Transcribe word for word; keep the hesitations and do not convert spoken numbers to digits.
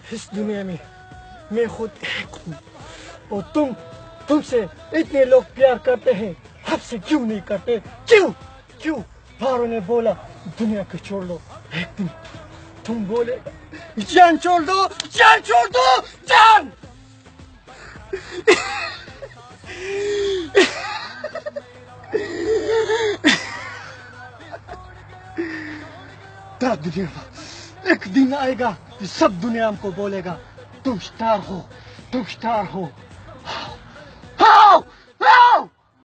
इस दुनिया में मैं खुद एक हूँ और तुम तुमसे इतने लोग प्यार करते हैं, हमसे क्यों नहीं करते? क्यों क्यों? भारों ने बोला दुनिया को छोड़ दो, एक दिन तुम बोलेगा जान छोड़ दो, जान छोड़ दो, जान। दुनिया एक दिन आएगा, सब दुनिया हमको बोलेगा तुम स्टार हो, तुम स्टार हो।